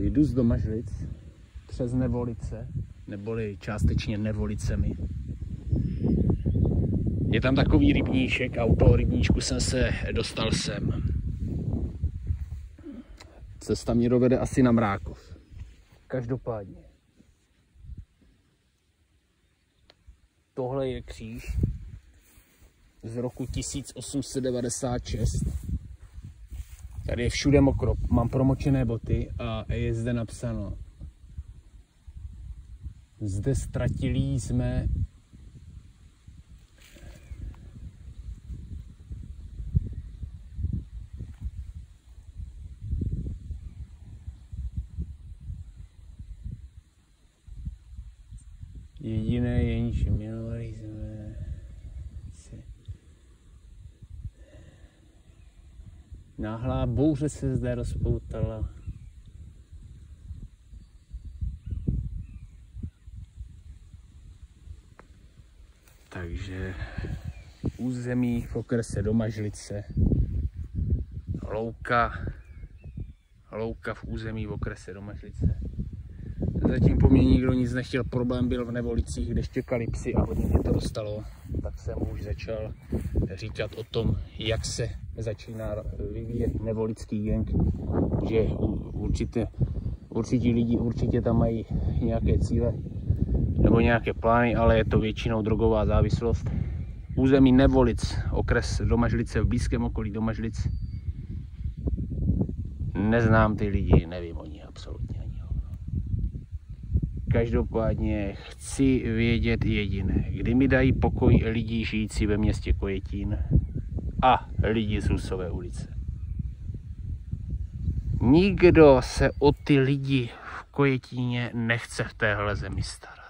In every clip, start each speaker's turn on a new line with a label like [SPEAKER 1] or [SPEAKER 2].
[SPEAKER 1] Jdu z Domažlic přes Nevolice, neboli částečně Nevolicemi. Je tam takový rybníček a u toho rybníčku jsem se dostal sem. Cesta mě dovede asi na Mrákov. Každopádně. Tohle je kříž z roku 1896. Tady je všude mokro, mám promočené boty a je zde napsáno: zde ztratili jsme jediné, jenž milovali jsme se. Náhlá bouře se zde rozpoutala. Takže území v okrese Domažlice, louka v území v okrese Domažlice. Zatím po mně nikdo nic nechtěl, problém byl v Nevolicích, kde čekali psy a hodně mě to dostalo. Tak jsem už začal říkat o tom, jak se začíná vyvíjet nevolický gang, že určitě lidi určitě tam mají nějaké cíle nebo nějaké plány, ale je to většinou drogová závislost. Území Nevolic, okres Domažlice v blízkém okolí Domažlic. Neznám ty lidi, nevím o nich absolutně ani. Každopádně chci vědět jediné. Kdy mi dají pokoj lidi žijící ve městě Kojetín a lidi z Husové ulice. Nikdo se o ty lidi v Kojetíně nechce v téhle zemi starat.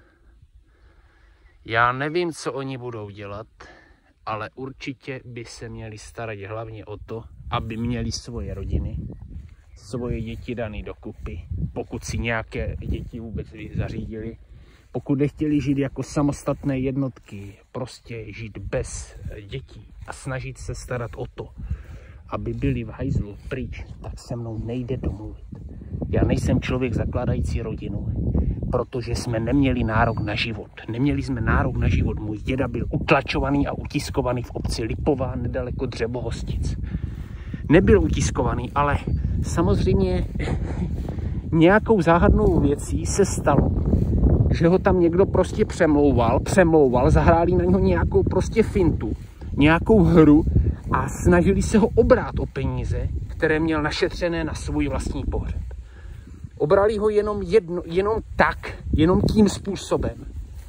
[SPEAKER 1] Já nevím, co oni budou dělat, ale určitě by se měli starat hlavně o to, aby měli svoje rodiny, svoje děti daný dokupy, pokud si nějaké děti vůbec zařídili, pokud nechtěli žít jako samostatné jednotky, prostě žít bez dětí a snažit se starat o to, aby byli v hajzlu pryč, tak se mnou nejde domluvit. Já nejsem člověk zakládající rodinu, protože jsme neměli nárok na život. Neměli jsme nárok na život. Můj děda byl utlačovaný a utiskovaný v obci Lipová, nedaleko Dřebohostic. Nebyl utiskovaný, ale samozřejmě nějakou záhadnou věcí se stalo, že ho tam někdo prostě přemlouval, zahráli na něho nějakou prostě fintu, nějakou hru a snažili se ho obrát o peníze, které měl našetřené na svůj vlastní pohřeb. Obrali ho jenom tím způsobem,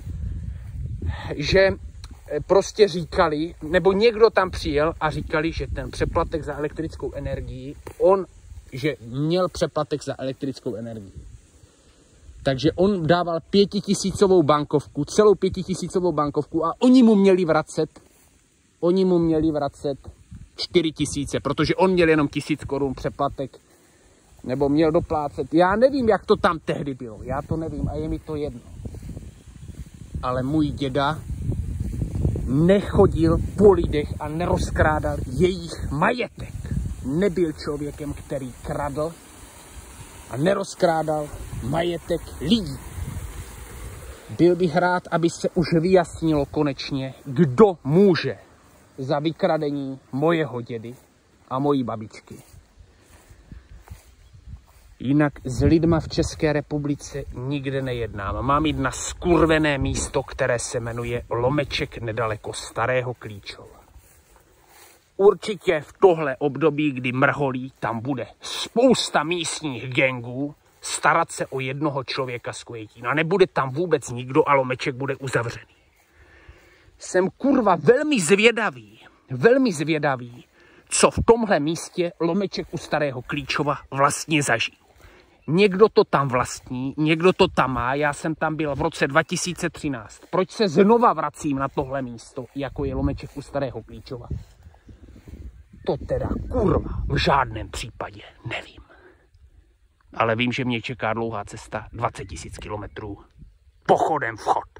[SPEAKER 1] že prostě říkali, nebo někdo tam přijel a říkali, že ten přeplatek za elektrickou energii, že měl přeplatek za elektrickou energii. Takže on dával 5000 bankovku, celou 5000 bankovku a oni mu měli vracet 4000, protože on měl jenom 1000 korun přeplatek, nebo měl doplácet. Já nevím, jak to tam tehdy bylo, já to nevím a je mi to jedno. Ale můj děda nechodil po lidech a nerozkrádal jejich majetek. Nebyl člověkem, který kradl a nerozkrádal majetek lidí. Byl bych rád, aby se už vyjasnilo konečně, kdo může za vykradení mojeho dědy a mojí babičky. Jinak s lidma v České republice nikde nejednám. Mám jít na skurvené místo, které se jmenuje Lomeček nedaleko Starého Klíčova. Určitě v tohle období, kdy mrholí, tam bude spousta místních gangů starat se o jednoho člověka z Kojetína. Nebude tam vůbec nikdo a Lomeček bude uzavřený. Jsem kurva velmi zvědavý, co v tomhle místě Lomeček u Starého Klíčova vlastně zažil. Někdo to tam vlastní, někdo to tam má, já jsem tam byl v roce 2013. Proč se znova vracím na tohle místo, jako je Lomeček u Starého Klíčova? To teda kurva v žádném případě nevím. Ale vím, že mě čeká dlouhá cesta 20 000 kilometrů pochodem vchod.